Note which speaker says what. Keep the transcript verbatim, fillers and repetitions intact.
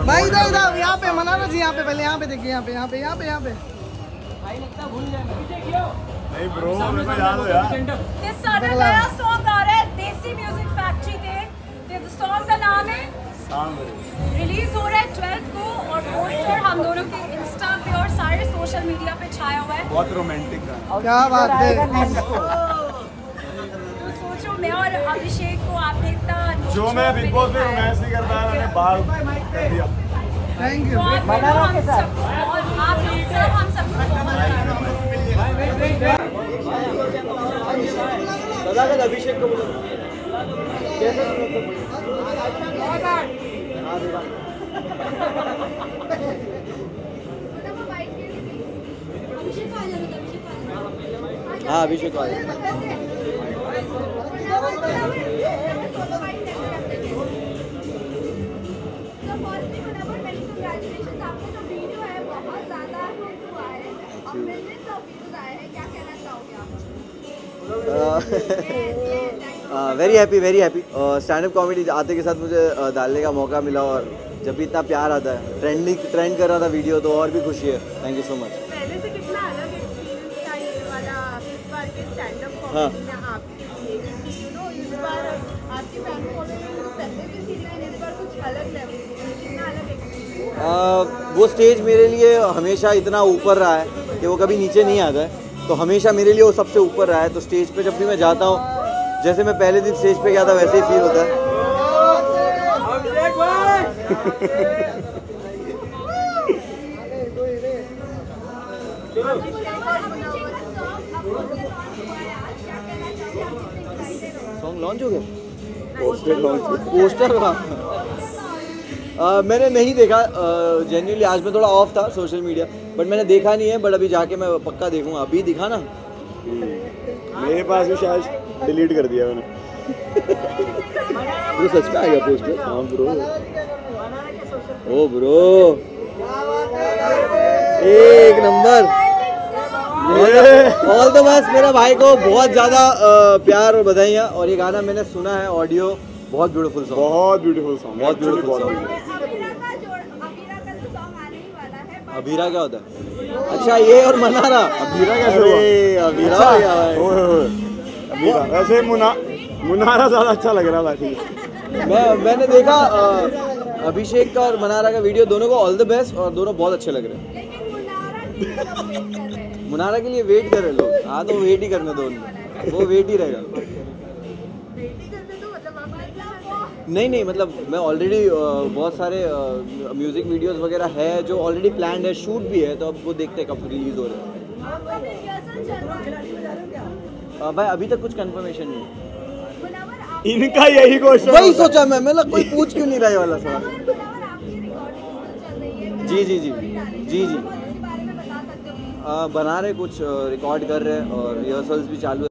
Speaker 1: भाई इधर इधर यहाँ पे मनाना जी, यहाँ पे पहले यहाँ पे देखिए, यहाँ पे यहाँ पे यहाँ पे यहाँ पे
Speaker 2: नहीं ब्रो, मेरे को याद हो यार।
Speaker 3: इस साल नया सॉन्ग आ रहा है देसी म्यूजिक फैक्ट्री के। तो सॉन्ग का नाम है रिलीज हो रहा है ट्वेल्थ को और पोस्टर हम दोनों के इंस्टा पे और सारे सोशल मीडिया पे छाया हुआ है।
Speaker 2: बहुत रोमांटिक है।
Speaker 1: क्या बात है।
Speaker 3: तो सोचो मैं और अभिषेक को आपने इतना
Speaker 2: जो मैं बिग बॉस में रोमांस नहीं कर पाया, मैंने बाहर कर दिया।
Speaker 1: Thank you.
Speaker 3: हम सब और आप लोग सब हम सब
Speaker 4: सदाकत अभिषेक को बोलो कैसे हाँ अभिषेक वाले very happy very happy stand up comedy आते के साथ मुझे uh, डालने का मौका मिला और जब भी इतना प्यार आता है, ट्रेंडिंग ट्रेंड कर रहा था वीडियो, तो और भी खुशी है। Thank you so much.
Speaker 3: पहले से कितना अलग एक्सपीरियंस था ये वाला इस बार के स्टैंड अप कॉमेडी में आपके लिए, क्योंकि यू नो इस बार आपकी फैन फॉलोइंग पहले भी थी लेकिन इस बार कुछ अलग लेवल पे, कितना अलग एक्सपीरियंस?
Speaker 4: वो स्टेज मेरे लिए हमेशा इतना ऊपर रहा है कि वो कभी नीचे नहीं आता है, तो हमेशा मेरे लिए वो सबसे ऊपर रहा है। तो स्टेज पे जब भी मैं जाता हूँ, जैसे मैं पहले दिन स्टेज पे गया था वैसे ही फील होता है। सॉन्ग लॉन्च हो गया, पोस्टर लॉन्च, पोस्टर Uh, मैंने नहीं देखा जेन्युइनली, uh, आज मैं थोड़ा ऑफ था सोशल मीडिया, बट मैंने देखा नहीं है, बट अभी जाके मैं पक्का देखूंगा। अभी दिखा ना
Speaker 2: मेरे पास भी शायद डिलीट कर दिया मैंने।
Speaker 4: तो सच में आ गया पोस्टर? हाँ ब्रो, ओ ब्रो एक नंबर। ऑल द बेस्ट मेरा भाई को, बहुत ज़्यादा uh, प्यार और बधाइयाँ। और ये गाना मैंने सुना है ऑडियो, बहुत ब्यूटीफुल सॉन्ग,
Speaker 2: बहुत ब्यूटीफुल सॉन्ग,
Speaker 4: बहुत ब्यूटीफुल सॉन्ग। अभीरा क्या होता है? अच्छा ये और मनारा।
Speaker 2: अभीरा कैसे हुआ?
Speaker 4: अभीरा
Speaker 2: अच्छा,
Speaker 4: हो गया भाई।
Speaker 2: अभीरा वैसे मुना मुनारा ज़्यादा अच्छा लग रहा था। ठीक है,
Speaker 4: मैं मैंने देखा uh, अभिषेक का और मनारा का वीडियो, दोनों को ऑल द बेस्ट और दोनों बहुत अच्छे लग रहे हैं। मुनारा के लिए वेट कर रहे लोग। हाँ तो वेट ही करने दो उनको, वो वेट ही रहेगा। नहीं नहीं मतलब मैं ऑलरेडी बहुत सारे म्यूजिक वीडियोस वगैरह है जो ऑलरेडी प्लान्ड है, शूट भी है, तो अब वो देखते हैं कब रिलीज हो रहा है। भाई अभी तक कुछ कंफर्मेशन नहीं।
Speaker 2: इनका यही क्वेश्चन,
Speaker 4: वही सोचा मैं मतलब कोई पूछ क्यों नहीं रहा है वाला सवाल। जी जी जी जी जी आ, बना रहे, कुछ रिकॉर्ड कर रहे हैं और रिहर्सल्स भी चालू है।